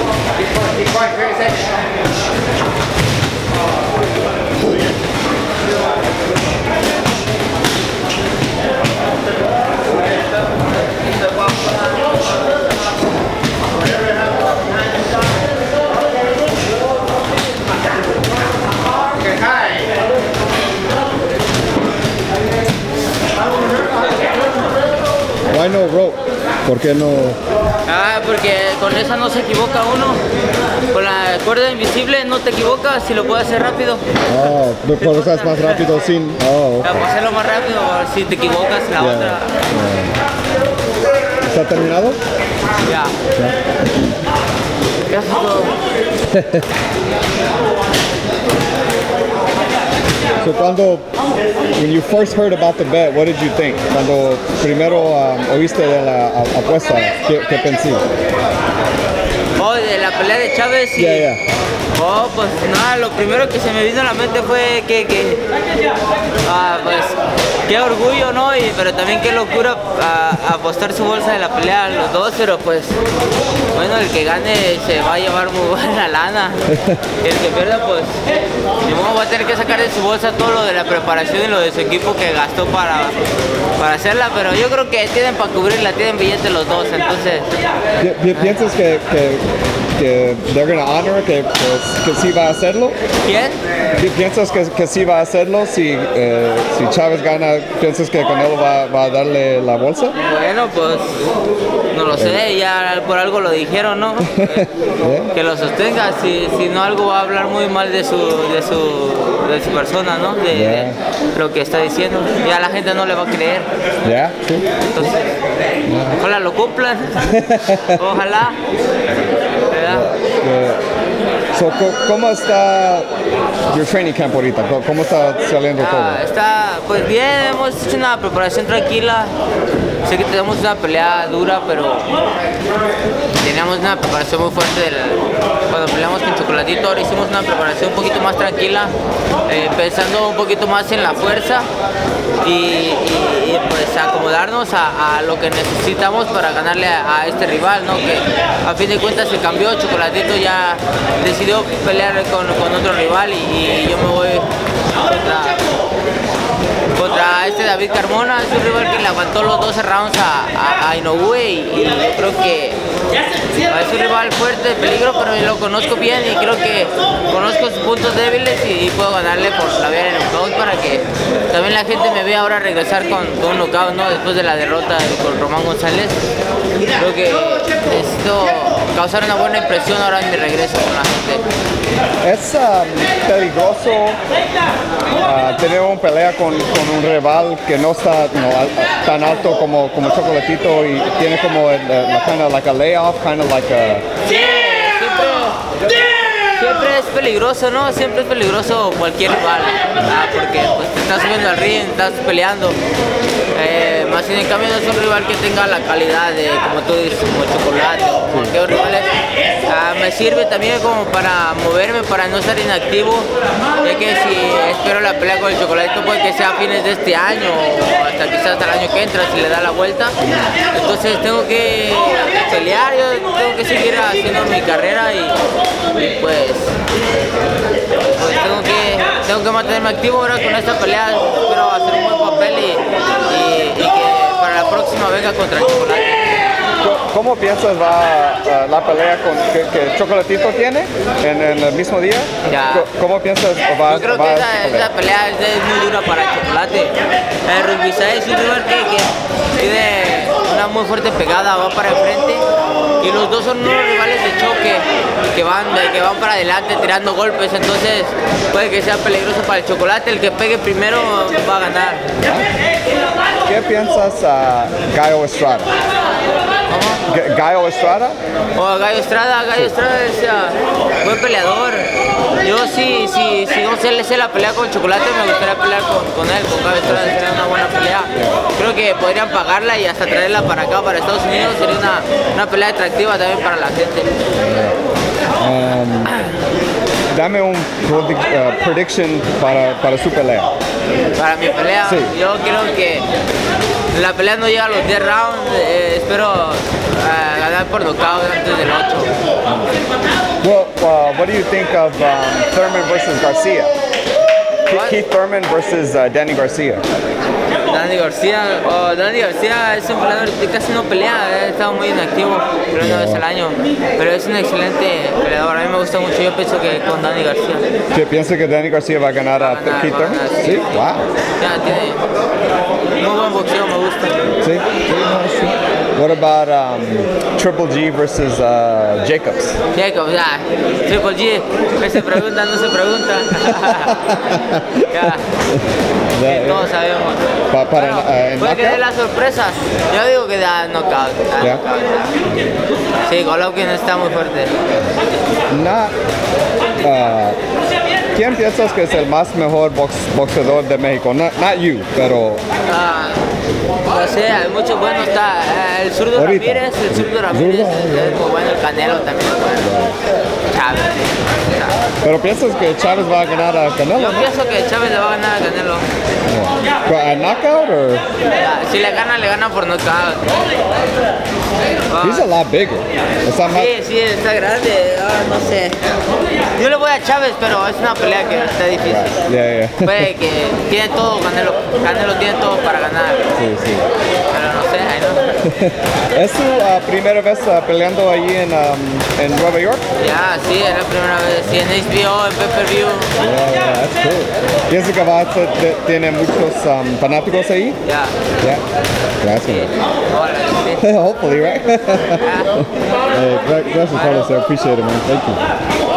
Why no rope? ¿Por qué no? Porque con esa no se equivoca uno. Con la cuerda invisible no te equivocas si lo puedes hacer rápido. Oh, por eso es más rápido sin. Oh, okay. Para hacerlo más rápido, si te equivocas la otra. ¿Está terminado? Ya. Casi todo. So when you first heard about the bet, what did you think? Cuando primero oíste de la apuesta, ¿qué pensé? Oh, de la pelea de Chávez y... Yeah. Oh, pues nada, lo primero que se me vino a la mente fue pues qué orgullo, ¿no? Pero también qué locura apostar su bolsa de la pelea los dos, pero pues bueno, el que gane se va a llevar muy buena lana. Y el que pierda, pues va a tener que sacar de su bolsa todo lo de la preparación y lo de su equipo que gastó para hacerla, pero yo creo que tienen para cubrirla, tienen billetes los dos, entonces... ¿Piensas que they're gonna honor que sí va a hacerlo? ¿Quién? ¿Piensas que sí va a hacerlo? Si Chávez gana, ¿piensas que Canelo va a darle la bolsa? Bueno, pues no lo sé, ya por algo lo dijeron, ¿no? Que lo sostenga, si no algo va a hablar muy mal de su persona, ¿no? De lo que está diciendo. Ya la gente no le va a creer. Sí. Entonces, ojalá lo cumplan. Ojalá. So, ¿cómo está your training camp ahorita? ¿Cómo está saliendo todo? Está pues bien, hemos hecho una preparación tranquila. Sé que tenemos una pelea dura, pero teníamos una preparación muy fuerte cuando peleamos con Chocolatito. Ahora hicimos una preparación un poquito más tranquila, pensando un poquito más en la fuerza y pues acomodarnos a lo que necesitamos para ganarle a este rival, ¿no? Que a fin de cuentas se cambió. Chocolatito ya decidió pelear con otro rival y yo me voy contra este David Carmona. Es un rival que le aguantó los 12 rounds a Inoue y yo creo que es un rival fuerte, de peligro, pero yo lo conozco bien y creo que conozco sus puntos débiles y puedo ganarle por la vía del knockout para que también la gente me vea ahora regresar con un knockout, ¿no? Después de la derrota con Román González. Creo que necesito causar una buena impresión ahora en mi regreso con la gente. Es peligroso tener una pelea con un rival que no está tan alto como Chocolatito y tiene como kind of like a layoff, kind of like a... Sí, siempre es peligroso, ¿no? Siempre es peligroso cualquier rival, ¿verdad? Porque pues, te estás subiendo al ring, estás peleando. Más sin en cambio no es un rival que tenga la calidad de, como tú dices, como Chocolate o como aquellos rivales. Me sirve también como para moverme, para no estar inactivo, ya que si espero la pelea con el Chocolatito puede que sea a fines de este año o hasta quizás hasta el año que entra si le da la vuelta. Entonces tengo que pelear, yo tengo que seguir haciendo mi carrera y pues tengo que mantenerme activo ahora con esta pelea. Espero hacer un buen papel y que para la próxima venga contra el Chocolate. ¿Cómo piensas va la pelea que Chocolatito tiene en el mismo día? ¿Cómo piensas va? Yo creo que esa pelea es muy dura para el Chocolate. Rugvisay es un rival que tiene una muy fuerte pegada, va para el frente y los dos son unos rivales de choque que van para adelante tirando golpes, entonces puede que sea peligroso para el Chocolate. El que pegue primero va a ganar. ¿Qué piensas a Gallo Estrada? ¿Gallo Estrada? Gallo Estrada es buen peleador. Yo si no sé la pelea con Chocolate, me gustaría pelear con él, con Gallo Estrada, sería una buena pelea. Creo que podrían pagarla y hasta traerla para acá, para Estados Unidos, sería una pelea atractiva también para la gente. Dame un prediction para su pelea. Para mi pelea, sí. Yo creo que la pelea no llega a los 10 rounds, espero ganar por nocaut antes del 8. Well, what do you think of Thurman versus Garcia? Keith Thurman versus Danny Garcia. Danny García es un peleador que casi no pelea, ha estado muy inactivo, pero una vez al año, pero es un excelente peleador, a mí me gusta mucho, yo pienso que con Danny García. ¿Qué piensa que Danny García va a ganar a Keith Thurman? Sí, wow. Ya, tiene muy buen boxeo, me gusta. Sí, sí. What about Triple G versus Jacobs? Jacobs, ya, Triple G, se pregunta, no se pregunta. Ya, todos sabemos. Puede que dé las sorpresas. Yo digo que da knockout. Sí, Golovkin está muy fuerte. ¿Quién piensas que es el más mejor boxeador de México? Not you, pero... no sé, hay muchos buenos. Está el zurdo Ramírez, es muy bueno, el Canelo también es bueno. Chávez. ¿Pero piensas que Chávez va a ganar a Canelo? Yo pienso que Chávez le va a ganar a Canelo. ¿A knockout o...? Si le gana por knockout. He's a lot bigger. Sí, está grande. No sé. Yo le voy a Chávez, pero es una pelea que está difícil. Puede que tiene todo Canelo. Canelo tiene todo para ganar. Sí. Pero no sé, ahí no. ¿Es su primera vez peleando allí en Nueva York? Ya, sí, es la primera vez. Sí, en HBO, en pay-per-view. Yeah, that's cool. ¿Piensa que tiene muchos fanáticos ahí? Ya. Gracias. Sí. Hopefully, right? Gracias, Carlos. I appreciate it, man. Thank you.